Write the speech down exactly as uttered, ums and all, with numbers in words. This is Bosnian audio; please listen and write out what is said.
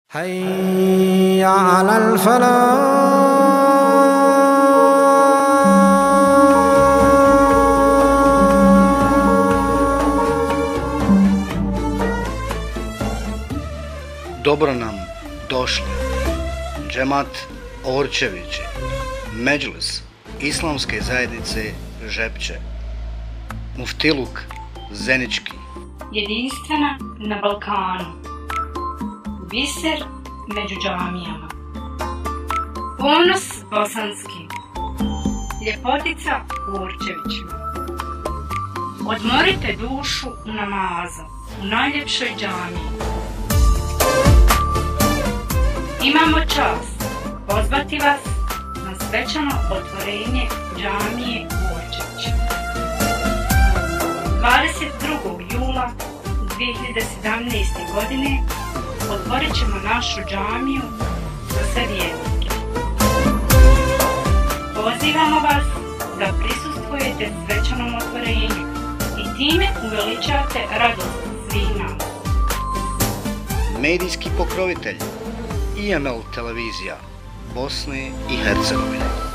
حي على الفلاح. Dobro nam došli. Džemat Orčevići, Medžlis Islamske zajednice Žepče, Muftiluk Zenički. Jedinstvena na Balkanu, biser među džamijama, ponos bosanski, ljepotica u Orčevićima. Odmorite dušu u namazu u najljepšoj džamiji. Imamo čast pozvati vas na svečano otvorenje džamije u Orčevićima. dvadeset drugog jula dvije hiljade sedamnaeste. godine otvorit ćemo našu džamiju za sve vjernike. Pozivamo vas da prisustvujete svečanom otvorenju i time uveličate radost svih nas. Medijski pokrovitelj I M L televizija Bosne i Hercegovine.